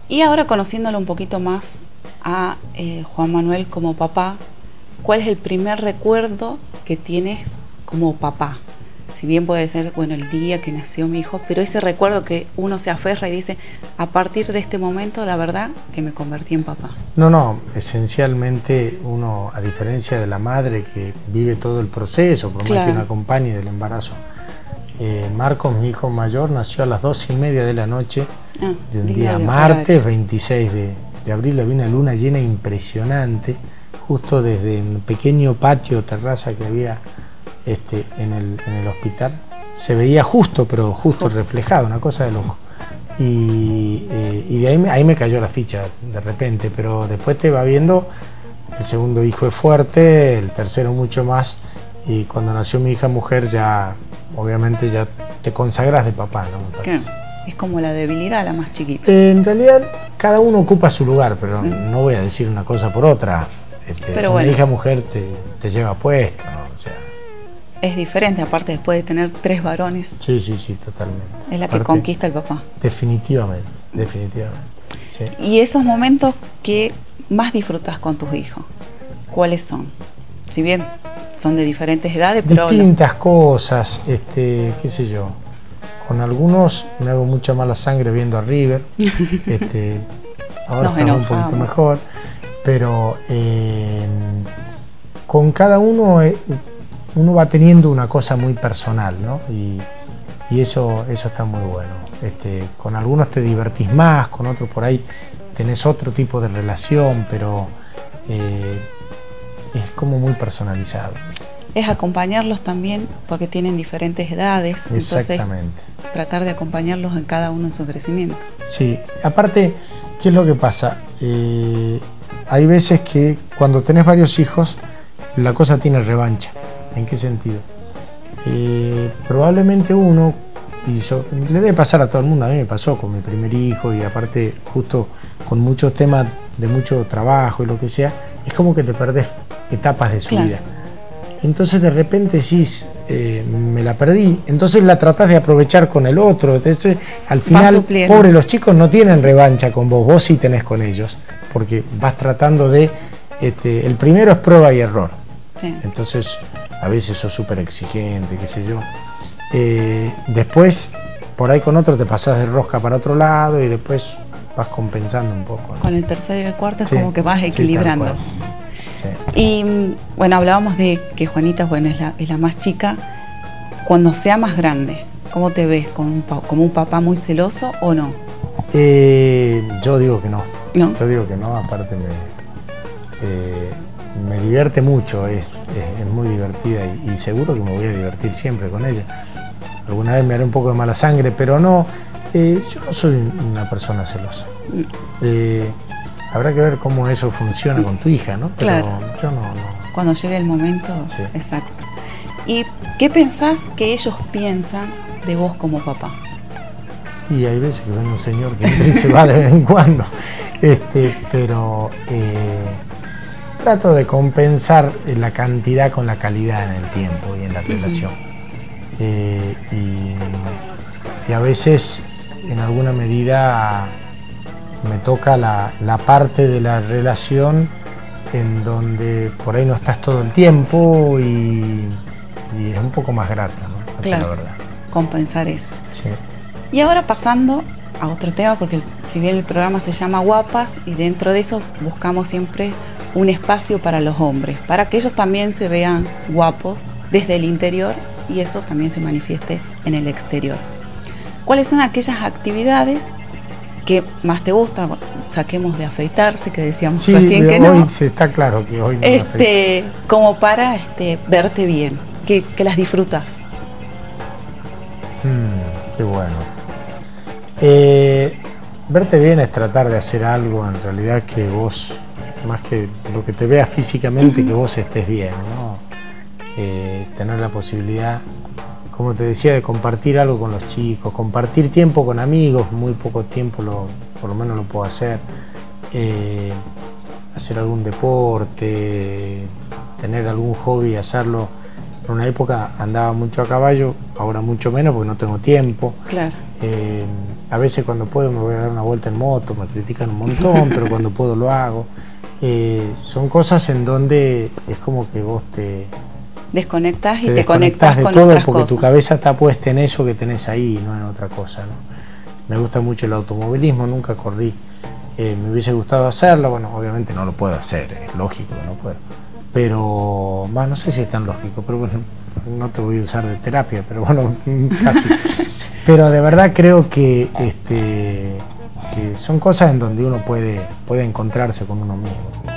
Y ahora conociéndolo un poquito más a Juan Manuel como papá, ¿cuál es el primer recuerdo que tienes como papá? Si bien puede ser, bueno, el día que nació mi hijo, pero ese recuerdo que uno se aferra y dice, a partir de este momento, la verdad, que me convertí en papá. No, esencialmente uno, a diferencia de la madre que vive todo el proceso, por más que uno acompañe del embarazo, Marcos, mi hijo mayor, nació a las 12:30 de la noche de un día martes 26 de abril. Había una luna llena impresionante, justo desde un pequeño patio, terraza que había en el hospital. Se veía justo, pero justo reflejado, una cosa de loco. Y de ahí me cayó la ficha de repente, pero después te va viendo, el segundo hijo es fuerte, el tercero mucho más, y cuando nació mi hija mujer ya, obviamente ya te consagras de papá, ¿no? Claro. Es como la debilidad, la más chiquita. En realidad cada uno ocupa su lugar, pero no voy a decir una cosa por otra. Pero una bueno, hija mujer te lleva puesto, ¿no? O sea, es diferente, aparte después de tener 3 varones. Sí, totalmente. Es la que conquista el papá. Definitivamente. Sí. ¿Y esos momentos que más disfrutas con tus hijos? ¿Cuáles son? Si bien son de diferentes edades, pero... Distintas cosas, qué sé yo. Con algunos me hago mucha mala sangre viendo a River. Ahora estamos un poquito mejor. Pero con cada uno va teniendo una cosa muy personal, ¿no? Y eso está muy bueno. Con algunos te divertís más, con otros por ahí tenés otro tipo de relación, pero es como muy personalizado. Es acompañarlos también porque tienen diferentes edades, entonces tratar de acompañarlos en cada uno en su crecimiento. Sí, aparte, ¿qué es lo que pasa? Hay veces que cuando tenés varios hijos, la cosa tiene revancha. ¿En qué sentido? Probablemente uno, y le debe pasar a todo el mundo, a mí me pasó con mi primer hijo, y aparte justo con muchos temas de mucho trabajo y lo que sea, es como que te perdés etapas de su vida. Entonces de repente decís, me la perdí, entonces la tratás de aprovechar con el otro. Entonces al final, pobre, los chicos no tienen revancha con vos sí tenés con ellos, porque vas tratando de, el primero es prueba y error. Entonces a veces sos súper exigente, qué sé yo. Después por ahí con otro te pasás de rosca para otro lado y después vas compensando un poco, ¿no? Con el tercero y el cuarto es como que vas equilibrando. Y bueno, hablábamos de que Juanita, bueno, es la más chica. Cuando sea más grande, ¿cómo te ves? ¿Como un papá muy celoso o no? Yo digo que no. Yo digo que no, aparte me divierte mucho, es muy divertida y seguro que me voy a divertir siempre con ella. Alguna vez me haré un poco de mala sangre, pero no, yo no soy una persona celosa. Habrá que ver cómo eso funciona con tu hija, ¿no? Pero claro. Yo no. Cuando llegue el momento, exacto. ¿Y qué pensás que ellos piensan de vos como papá? Y hay veces que ven un señor que entra y se va de vez en cuando. Pero trato de compensar la cantidad con la calidad en el tiempo y en la relación. Y a veces, en alguna medida, me toca la parte de la relación en donde por ahí no estás todo el tiempo y es un poco más grata, ¿no? Claro, la verdad. Compensar eso. Sí. Y ahora pasando a otro tema, porque si bien el programa se llama Guapas, y dentro de eso buscamos siempre un espacio para los hombres, para que ellos también se vean guapos desde el interior y eso también se manifieste en el exterior. ¿Cuáles son aquellas actividades que más te gusta? Saquemos de afeitarse, que decíamos recién que no. Hoy está claro que hoy no como para verte bien, que las disfrutas. Qué bueno. Verte bien es tratar de hacer algo en realidad que vos, más que lo que te veas físicamente, que vos estés bien, ¿no? Tener la posibilidad, como te decía, de compartir algo con los chicos, compartir tiempo con amigos, muy poco tiempo por lo menos lo puedo hacer, hacer algún deporte, tener algún hobby, hacerlo. En una época andaba mucho a caballo, ahora mucho menos porque no tengo tiempo. Claro. A veces cuando puedo me voy a dar una vuelta en moto, me critican un montón, pero cuando puedo lo hago. Son cosas en donde es como que vos te desconectás y te conectás con todo, otras porque cosas. Tu cabeza está puesta en eso que tenés ahí, no en otra cosa, ¿no? Me gusta mucho el automovilismo, nunca corrí. Me hubiese gustado hacerlo, bueno, obviamente no lo puedo hacer, es lógico que no puedo. Pero, bueno, no sé si es tan lógico, pero bueno, no te voy a usar de terapia, pero bueno, casi. Pero de verdad creo que son cosas en donde uno puede encontrarse con uno mismo.